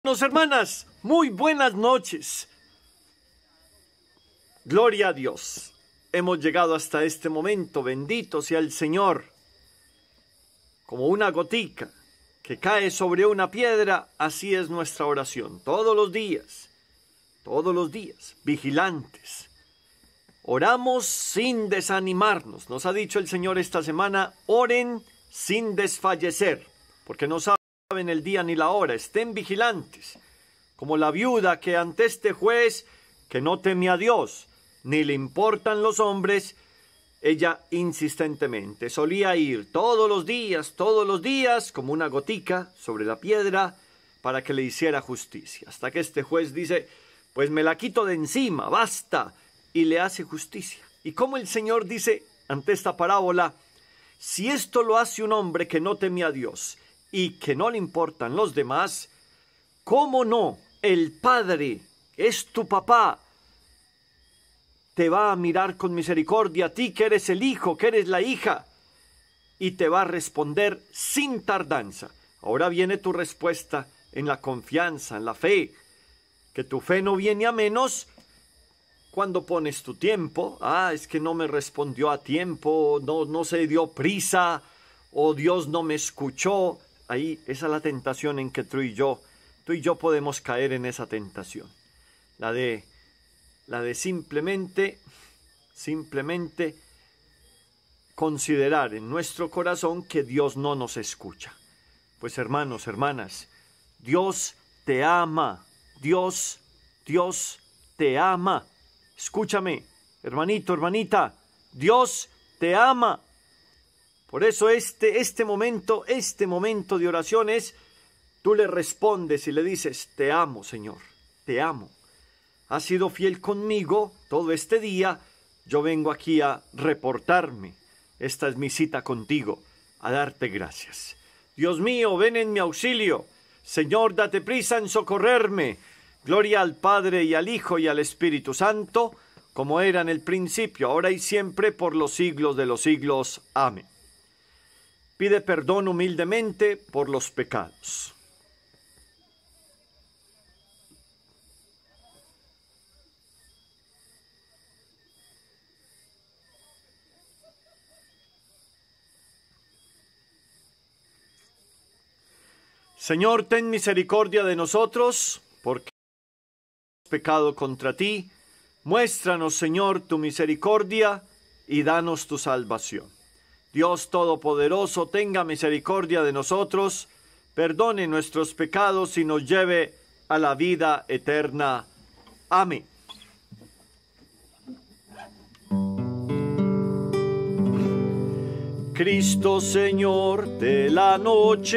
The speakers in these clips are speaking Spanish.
Hermanas, muy buenas noches. Gloria a Dios. Hemos llegado hasta este momento. Bendito sea el Señor. Como una gotica que cae sobre una piedra, así es nuestra oración. Todos los días, vigilantes. Oramos sin desanimarnos. Nos ha dicho el Señor esta semana, oren sin desfallecer, porque no saben el día ni la hora. Estén vigilantes, como la viuda que ante este juez, que no teme a Dios, ni le importan los hombres, ella insistentemente solía ir todos los días, como una gotica sobre la piedra, para que le hiciera justicia, hasta que este juez dice, pues me la quito de encima, basta, y le hace justicia. Y como el Señor dice ante esta parábola, si esto lo hace un hombre que no teme a Dios y que no le importan los demás, ¿cómo no el Padre, que es tu papá, te va a mirar con misericordia a ti que eres el hijo, que eres la hija, y te va a responder sin tardanza? Ahora viene tu respuesta en la confianza, en la fe, que tu fe no viene a menos cuando pones tu tiempo. Es que no me respondió a tiempo, no se dio prisa, o Dios no me escuchó. Ahí, esa es la tentación en que tú y yo podemos caer en esa tentación. La de simplemente considerar en nuestro corazón que Dios no nos escucha. Pues hermanos, hermanas, Dios te ama. Dios te ama. Escúchame, hermanito, hermanita, Dios te ama. Por eso este momento de oración es, tú le respondes y le dices, te amo, Señor, te amo. Has sido fiel conmigo todo este día, yo vengo aquí a reportarme. Esta es mi cita contigo, a darte gracias. Dios mío, ven en mi auxilio. Señor, date prisa en socorrerme. Gloria al Padre y al Hijo y al Espíritu Santo, como era en el principio, ahora y siempre, por los siglos de los siglos. Amén. Pide perdón humildemente por los pecados. Señor, ten misericordia de nosotros, porque hemos pecado contra ti. Muéstranos, Señor, tu misericordia y danos tu salvación. Dios Todopoderoso, tenga misericordia de nosotros, perdone nuestros pecados y nos lleve a la vida eterna. Amén. Cristo Señor de la noche,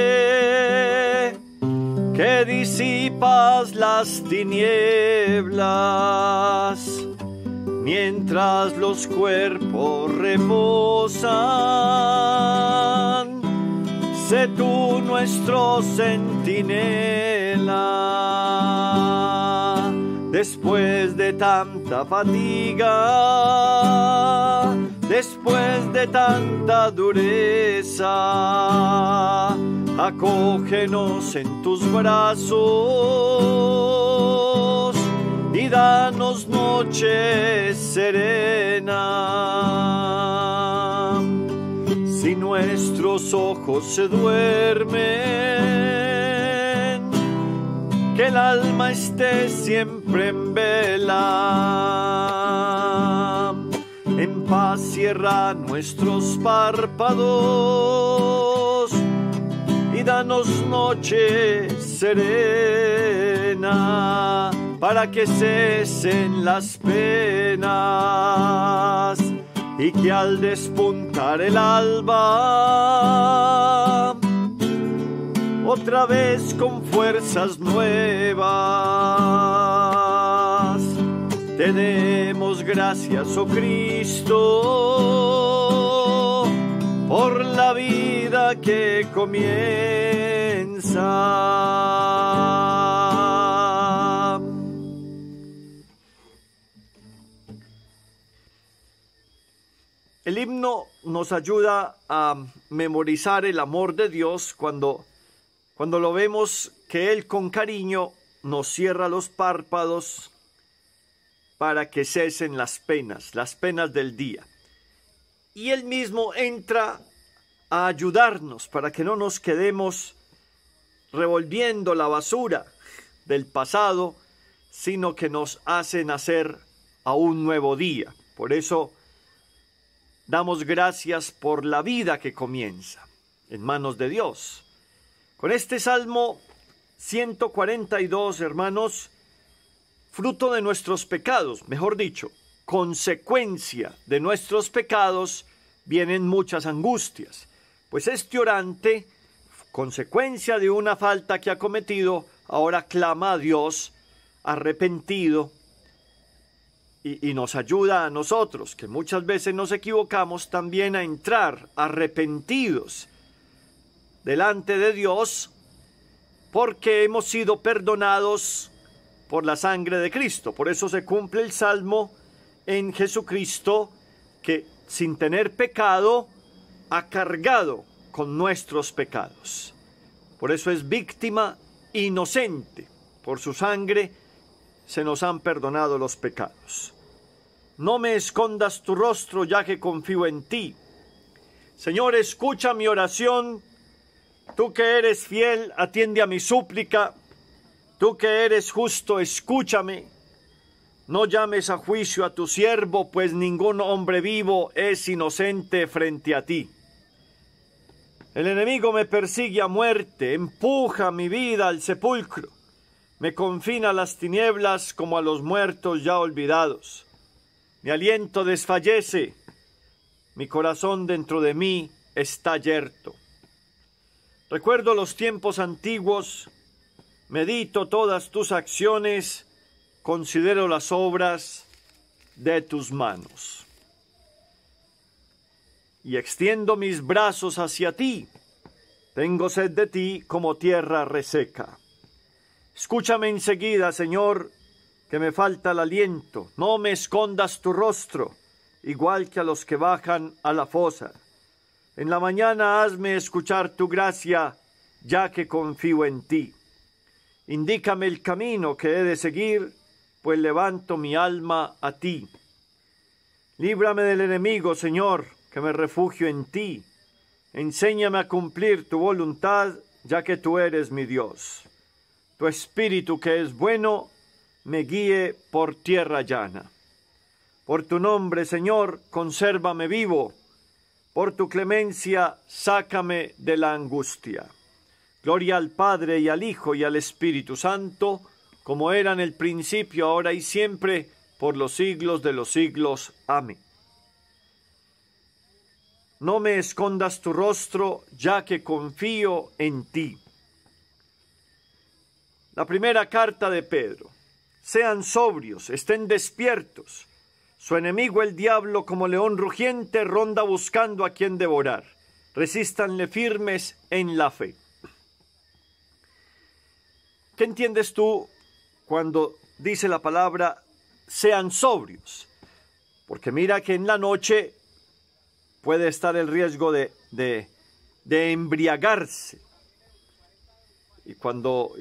que disipas las tinieblas, mientras los cuerpos reposan, sé tú nuestro centinela. Después de tanta fatiga, después de tanta dureza, acógenos en tus brazos y danos noche serena. Si nuestros ojos se duermen, que el alma esté siempre en vela. En paz cierra nuestros párpados y danos noche serena, para que cesen las penas y que al despuntar el alba, otra vez con fuerzas nuevas, te demos gracias, oh Cristo, por la vida que comienza. El himno nos ayuda a memorizar el amor de Dios cuando cuando lo vemos que Él con cariño nos cierra los párpados para que cesen las penas del día. Y Él mismo entra a ayudarnos para que no nos quedemos revolviendo la basura del pasado, sino que nos hace nacer a un nuevo día. Por eso damos gracias por la vida que comienza en manos de Dios. Con este Salmo 142, hermanos, fruto de nuestros pecados, mejor dicho, consecuencia de nuestros pecados, vienen muchas angustias. Pues este orante, consecuencia de una falta que ha cometido, ahora clama a Dios arrepentido y nos ayuda a nosotros, que muchas veces nos equivocamos, también a entrar arrepentidos delante de Dios, porque hemos sido perdonados por la sangre de Cristo. Por eso se cumple el Salmo en Jesucristo, que sin tener pecado ha cargado con nuestros pecados. Por eso es víctima inocente. Por su sangre se nos han perdonado los pecados. No me escondas tu rostro, ya que confío en ti. Señor, escucha mi oración. Tú que eres fiel, atiende a mi súplica. Tú que eres justo, escúchame. No llames a juicio a tu siervo, pues ningún hombre vivo es inocente frente a ti. El enemigo me persigue a muerte, empuja mi vida al sepulcro. Me confina a las tinieblas como a los muertos ya olvidados. Mi aliento desfallece, mi corazón dentro de mí está yerto. Recuerdo los tiempos antiguos, medito todas tus acciones, considero las obras de tus manos. Y extiendo mis brazos hacia ti, tengo sed de ti como tierra reseca. Escúchame enseguida, Señor, que me falta el aliento. No me escondas tu rostro, igual que a los que bajan a la fosa. En la mañana hazme escuchar tu gracia, ya que confío en ti. Indícame el camino que he de seguir, pues levanto mi alma a ti. Líbrame del enemigo, Señor, que me refugio en ti. Enséñame a cumplir tu voluntad, ya que tú eres mi Dios. Tu espíritu que es bueno, me guíe por tierra llana. Por tu nombre, Señor, consérvame vivo. Por tu clemencia, sácame de la angustia. Gloria al Padre, y al Hijo, y al Espíritu Santo, como era en el principio, ahora y siempre, por los siglos de los siglos. Amén. No me escondas tu rostro, ya que confío en ti. La primera carta de Pedro. Sean sobrios, estén despiertos. Su enemigo el diablo, como león rugiente, ronda buscando a quien devorar. Resístanle firmes en la fe. ¿Qué entiendes tú cuando dice la palabra sean sobrios? Porque mira que en la noche puede estar el riesgo de embriagarse. Y cuando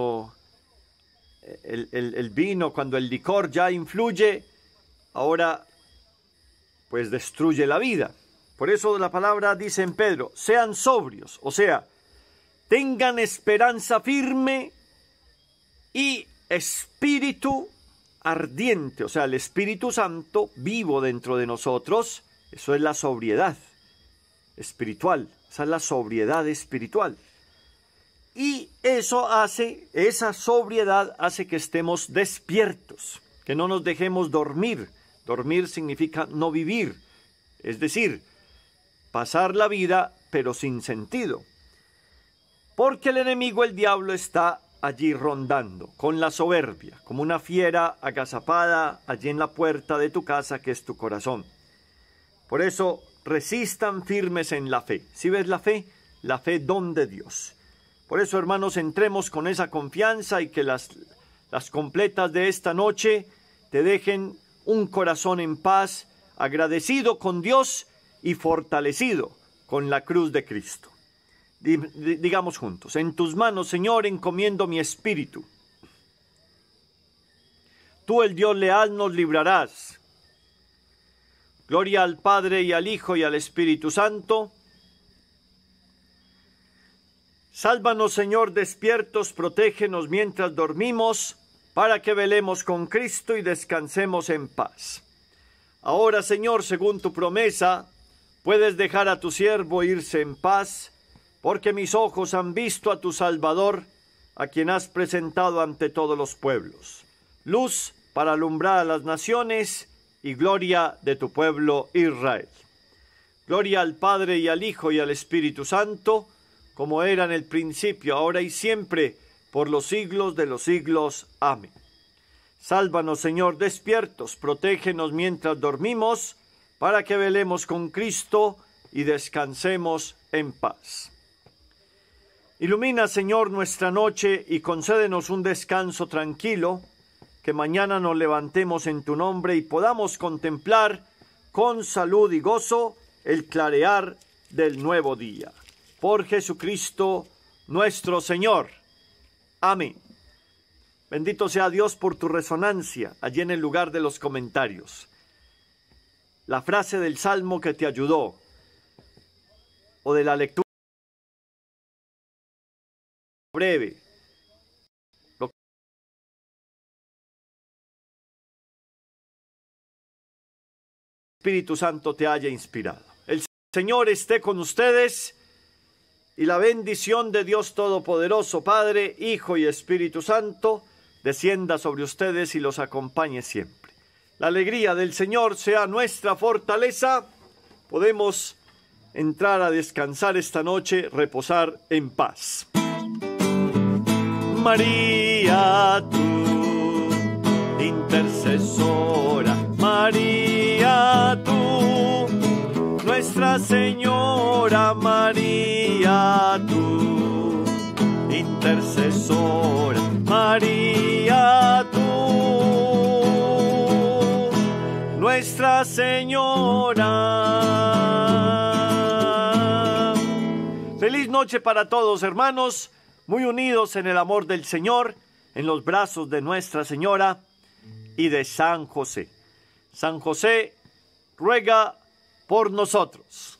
el vino, cuando el licor ya influye, ahora pues destruye la vida. Por eso la palabra dice en Pedro, sean sobrios, o sea, tengan esperanza firme y espíritu ardiente, o sea, el Espíritu Santo vivo dentro de nosotros. Eso es la sobriedad espiritual, esa es la sobriedad espiritual. Y esa sobriedad hace que estemos despiertos, que no nos dejemos dormir. Dormir significa no vivir, es decir, pasar la vida pero sin sentido. Porque el enemigo, el diablo, está allí rondando con la soberbia, como una fiera agazapada allí en la puerta de tu casa, que es tu corazón. Por eso, resistan firmes en la fe. ¿Sí ves la fe? La fe don de Dios. Por eso, hermanos, entremos con esa confianza y que las completas de esta noche te dejen un corazón en paz, agradecido con Dios y fortalecido con la cruz de Cristo. Digamos juntos: en tus manos, Señor, encomiendo mi espíritu. Tú, el Dios leal, nos librarás. Gloria al Padre, y al Hijo, y al Espíritu Santo. Sálvanos, Señor, despiertos, protégenos mientras dormimos, para que velemos con Cristo y descansemos en paz. Ahora, Señor, según tu promesa, puedes dejar a tu siervo irse en paz, porque mis ojos han visto a tu Salvador, a quien has presentado ante todos los pueblos. Luz para alumbrar a las naciones y gloria de tu pueblo Israel. Gloria al Padre, y al Hijo, y al Espíritu Santo, como era en el principio, ahora y siempre, por los siglos de los siglos. Amén. Sálvanos, Señor, despiertos, protégenos mientras dormimos, para que velemos con Cristo y descansemos en paz. Ilumina, Señor, nuestra noche y concédenos un descanso tranquilo, que mañana nos levantemos en tu nombre y podamos contemplar con salud y gozo el clarear del nuevo día. Por Jesucristo nuestro Señor. Amén. Bendito sea Dios por tu resonancia allí en el lugar de los comentarios. La frase del Salmo que te ayudó, o de la lectura breve, lo que el Espíritu Santo te haya inspirado. El Señor esté con ustedes, y la bendición de Dios Todopoderoso, Padre, Hijo y Espíritu Santo, descienda sobre ustedes y los acompañe siempre. La alegría del Señor sea nuestra fortaleza. Podemos entrar a descansar esta noche, reposar en paz. María, tú, intercesora, María, tú, Nuestra Señora, María, tú, intercesora, María, tú, Nuestra Señora. Feliz noche para todos, hermanos, muy unidos en el amor del Señor, en los brazos de Nuestra Señora y de San José. San José ruega por nosotros.